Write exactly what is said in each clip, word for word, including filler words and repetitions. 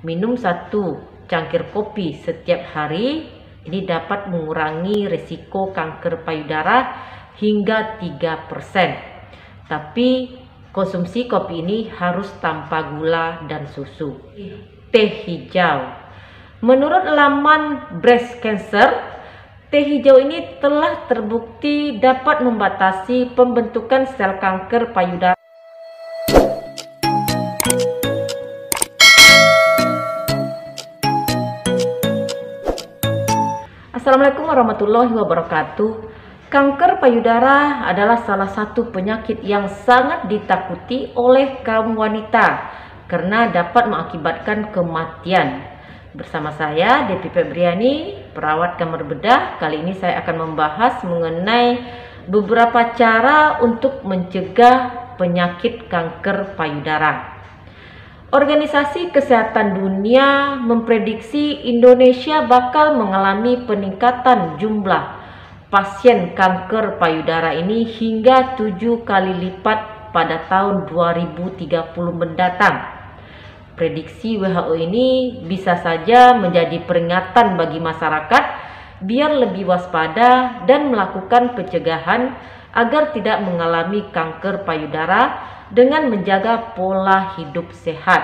Minum satu cangkir kopi setiap hari ini dapat mengurangi risiko kanker payudara hingga tiga persen. Tapi konsumsi kopi ini harus tanpa gula dan susu. Teh hijau. Menurut laman Breast Cancer, teh hijau ini telah terbukti dapat membatasi pembentukan sel kanker payudara. Assalamualaikum warahmatullahi wabarakatuh. Kanker payudara adalah salah satu penyakit yang sangat ditakuti oleh kaum wanita karena dapat mengakibatkan kematian. Bersama saya Devi Febriani, perawat kamar bedah. Kali ini saya akan membahas mengenai beberapa cara untuk mencegah penyakit kanker payudara. Organisasi Kesehatan Dunia memprediksi Indonesia bakal mengalami peningkatan jumlah pasien kanker payudara ini hingga tujuh kali lipat pada tahun dua ribu tiga puluh mendatang. Prediksi W H O ini bisa saja menjadi peringatan bagi masyarakat biar lebih waspada dan melakukan pencegahan agar tidak mengalami kanker payudara dengan menjaga pola hidup sehat.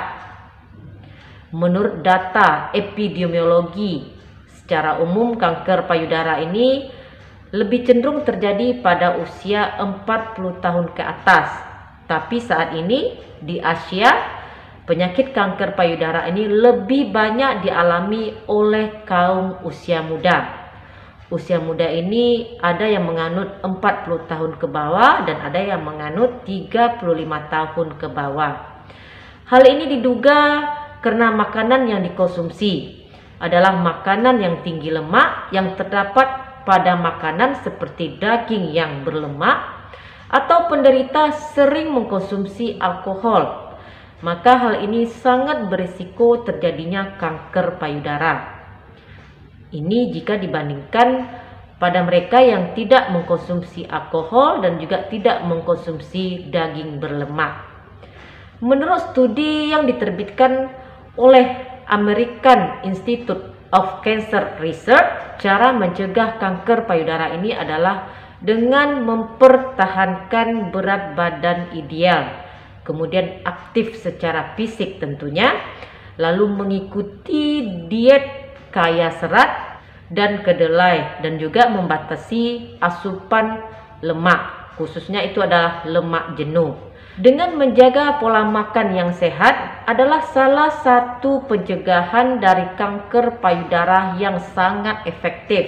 Menurut data epidemiologi, secara umum kanker payudara ini lebih cenderung terjadi pada usia empat puluh tahun ke atas. Tapi saat ini di Asia, penyakit kanker payudara ini lebih banyak dialami oleh kaum usia muda. Usia muda ini ada yang menganut empat puluh tahun ke bawah dan ada yang menganut tiga puluh lima tahun ke bawah. Hal ini diduga karena makanan yang dikonsumsi adalah makanan yang tinggi lemak yang terdapat pada makanan seperti daging yang berlemak atau penderita sering mengkonsumsi alkohol. Maka hal ini sangat berisiko terjadinya kanker payudara. Ini jika dibandingkan pada mereka yang tidak mengkonsumsi alkohol dan juga tidak mengkonsumsi daging berlemak. Menurut studi yang diterbitkan oleh American Institute of Cancer Research, cara mencegah kanker payudara ini adalah dengan mempertahankan berat badan ideal, kemudian aktif secara fisik tentunya, lalu mengikuti diet kaya serat dan kedelai dan juga membatasi asupan lemak, khususnya itu adalah lemak jenuh. Dengan menjaga pola makan yang sehat adalah salah satu pencegahan dari kanker payudara yang sangat efektif.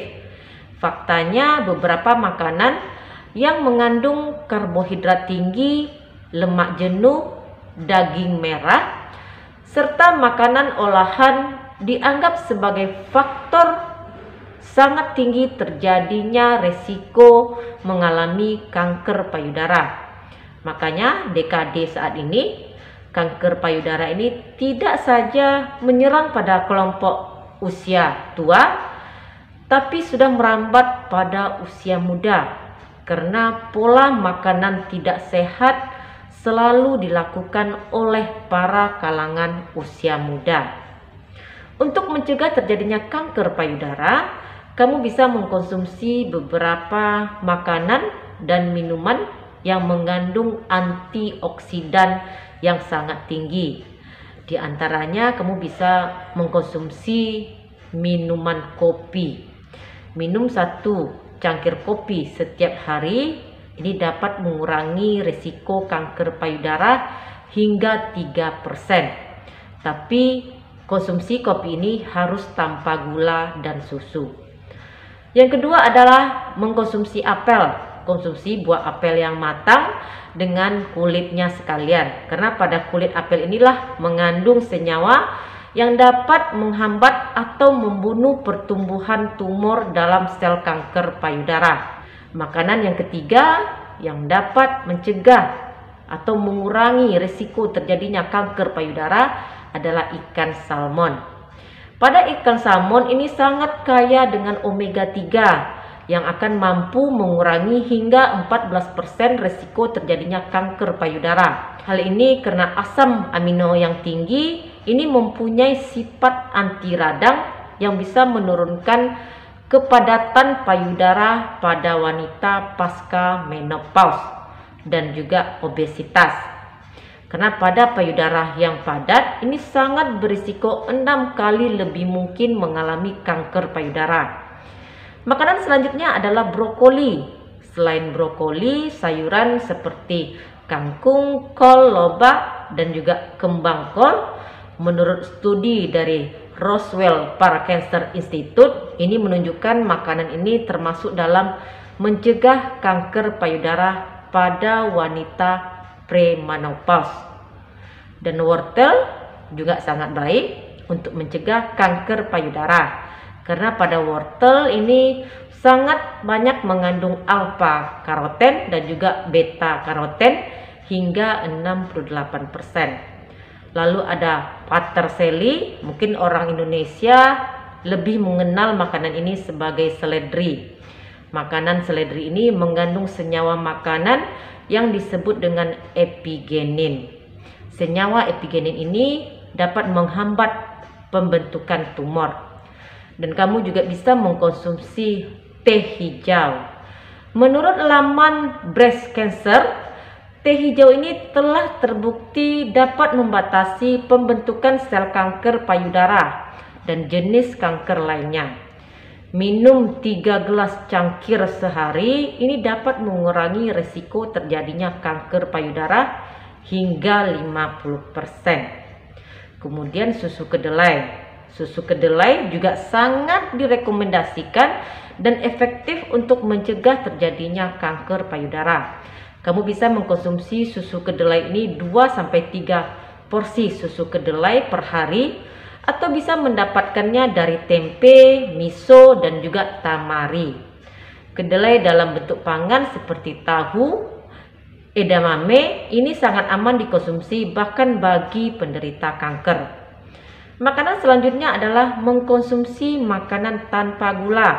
Faktanya beberapa makanan yang mengandung karbohidrat tinggi, lemak jenuh, daging merah, serta makanan olahan dianggap sebagai faktor sangat tinggi terjadinya resiko mengalami kanker payudara. Makanya dekade saat ini kanker payudara ini tidak saja menyerang pada kelompok usia tua, tapi sudah merambat pada usia muda karena pola makanan tidak sehat selalu dilakukan oleh para kalangan usia muda. Untuk mencegah terjadinya kanker payudara, kamu bisa mengkonsumsi beberapa makanan dan minuman yang mengandung antioksidan yang sangat tinggi. Di antaranya kamu bisa mengkonsumsi minuman kopi. Minum satu cangkir kopi setiap hari ini dapat mengurangi risiko kanker payudara hingga tiga persen. Tapi konsumsi kopi ini harus tanpa gula dan susu. Yang kedua adalah mengkonsumsi apel. Konsumsi buah apel yang matang dengan kulitnya sekalian. Karena pada kulit apel inilah mengandung senyawa yang dapat menghambat atau membunuh pertumbuhan tumor dalam sel kanker payudara. Makanan yang ketiga yang dapat mencegah atau mengurangi risiko terjadinya kanker payudara adalah ikan salmon. Pada ikan salmon ini sangat kaya dengan omega tiga yang akan mampu mengurangi hingga empat belas persen risiko terjadinya kanker payudara. Hal ini karena asam amino yang tinggi ini mempunyai sifat anti radang yang bisa menurunkan kepadatan payudara pada wanita pasca menopause dan juga obesitas. Karena pada payudara yang padat ini sangat berisiko enam kali lebih mungkin mengalami kanker payudara. Makanan selanjutnya adalah brokoli. Selain brokoli, sayuran seperti kangkung, kol, lobak, dan juga kembang kol, menurut studi dari Roswell Park Cancer Institute, ini menunjukkan makanan ini termasuk dalam mencegah kanker payudara pada wanita premenopause. Dan wortel juga sangat baik untuk mencegah kanker payudara. Karena pada wortel ini sangat banyak mengandung alfa karoten dan juga beta karoten hingga enam puluh delapan persen. Lalu ada paterseli, mungkin orang Indonesia lebih mengenal makanan ini sebagai seledri. Makanan seledri ini mengandung senyawa makanan yang disebut dengan epigenin. Senyawa epigenin ini dapat menghambat pembentukan tumor. Dan kamu juga bisa mengkonsumsi teh hijau. Menurut laman Breast Cancer, teh hijau ini telah terbukti dapat membatasi pembentukan sel kanker payudara dan jenis kanker lainnya. Minum tiga gelas cangkir sehari ini dapat mengurangi risiko terjadinya kanker payudara hingga lima puluh persen. Kemudian susu kedelai. Susu kedelai juga sangat direkomendasikan dan efektif untuk mencegah terjadinya kanker payudara. Kamu bisa mengkonsumsi susu kedelai ini dua sampai tiga porsi susu kedelai per hari, atau bisa mendapatkannya dari tempe, miso, dan juga tamari. Kedelai dalam bentuk pangan seperti tahu, edamame ini sangat aman dikonsumsi bahkan bagi penderita kanker. Makanan selanjutnya adalah mengkonsumsi makanan tanpa gula.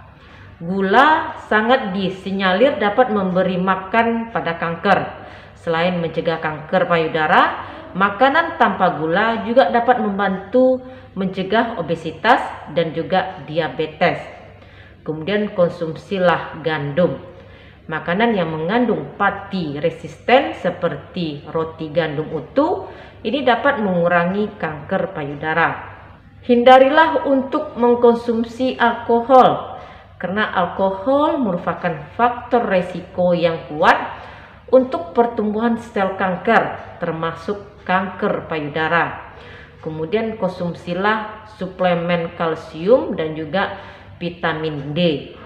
Gula sangat disinyalir dapat memberi makan pada kanker. Selain mencegah kanker payudara, makanan tanpa gula juga dapat membantu mencegah obesitas dan juga diabetes. Kemudian konsumsilah gandum. Makanan yang mengandung pati resisten seperti roti gandum utuh ini dapat mengurangi kanker payudara. Hindarilah untuk mengkonsumsi alkohol, karena alkohol merupakan faktor resiko yang kuat untuk pertumbuhan sel kanker, termasuk kanker payudara. Kemudian konsumsilah suplemen kalsium dan juga vitamin D.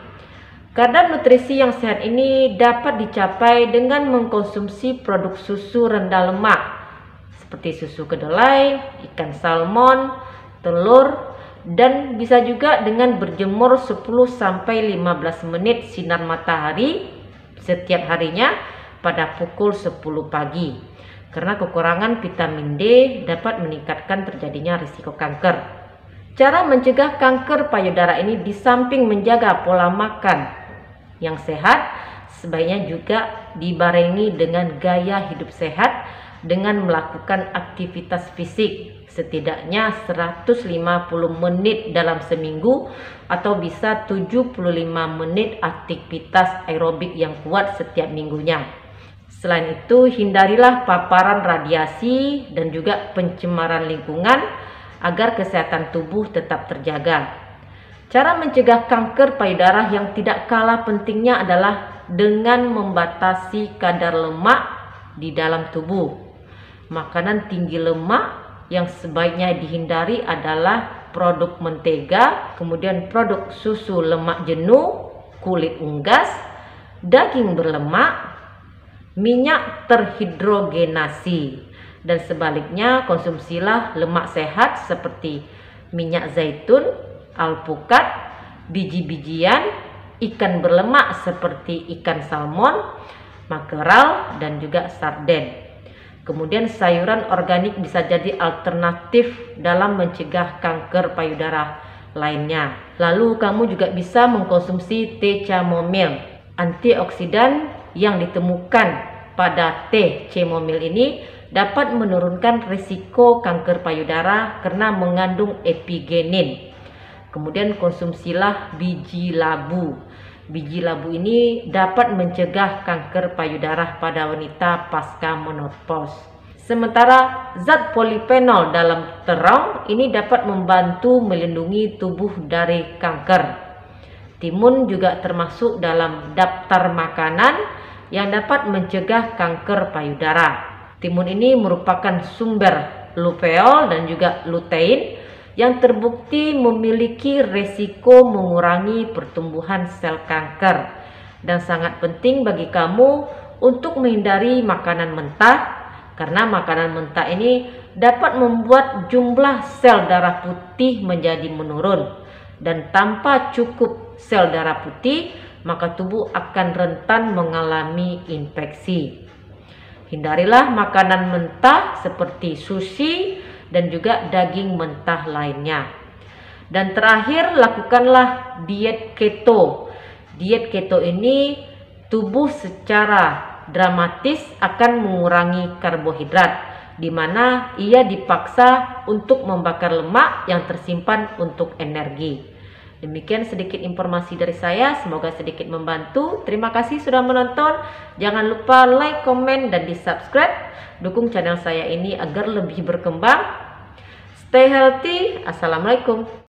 Kadar nutrisi yang sehat ini dapat dicapai dengan mengkonsumsi produk susu rendah lemak seperti susu kedelai, ikan salmon, telur, dan bisa juga dengan berjemur sepuluh sampai lima belas menit sinar matahari setiap harinya pada pukul sepuluh pagi. Karena kekurangan vitamin D dapat meningkatkan terjadinya risiko kanker. Cara mencegah kanker payudara ini di samping menjaga pola makan yang sehat, sebaiknya juga dibarengi dengan gaya hidup sehat dengan melakukan aktivitas fisik setidaknya seratus lima puluh menit dalam seminggu, atau bisa tujuh puluh lima menit aktivitas aerobik yang kuat setiap minggunya. Selain itu, hindarilah paparan radiasi dan juga pencemaran lingkungan agar kesehatan tubuh tetap terjaga. Cara mencegah kanker payudara yang tidak kalah pentingnya adalah dengan membatasi kadar lemak di dalam tubuh. Makanan tinggi lemak yang sebaiknya dihindari adalah produk mentega, kemudian produk susu lemak jenuh, kulit unggas, daging berlemak, minyak terhidrogenasi. Dan sebaliknya, konsumsilah lemak sehat seperti minyak zaitun, alpukat, biji-bijian, ikan berlemak seperti ikan salmon, makeral, dan juga sarden. Kemudian sayuran organik bisa jadi alternatif dalam mencegah kanker payudara lainnya. Lalu kamu juga bisa mengkonsumsi teh chamomile. Antioksidan yang ditemukan pada teh chamomile ini dapat menurunkan risiko kanker payudara karena mengandung epigenin. Kemudian konsumsilah biji labu. Biji labu ini dapat mencegah kanker payudara pada wanita pasca menopause. Sementara zat polifenol dalam terong ini dapat membantu melindungi tubuh dari kanker. Timun juga termasuk dalam daftar makanan yang dapat mencegah kanker payudara. Timun ini merupakan sumber luteol dan juga lutein yang terbukti memiliki resiko mengurangi pertumbuhan sel kanker, dan sangat penting bagi kamu untuk menghindari makanan mentah, karena makanan mentah ini dapat membuat jumlah sel darah putih menjadi menurun, dan tanpa cukup sel darah putih maka tubuh akan rentan mengalami infeksi. Hindarilah makanan mentah seperti sushi dan juga daging mentah lainnya. Dan terakhir, lakukanlah diet keto. Diet keto ini tubuh secara dramatis akan mengurangi karbohidrat, di mana ia dipaksa untuk membakar lemak yang tersimpan untuk energi. Demikian sedikit informasi dari saya, semoga sedikit membantu. Terima kasih sudah menonton. Jangan lupa like, komen, dan di subscribe. Dukung channel saya ini agar lebih berkembang. Stay healthy. Assalamualaikum.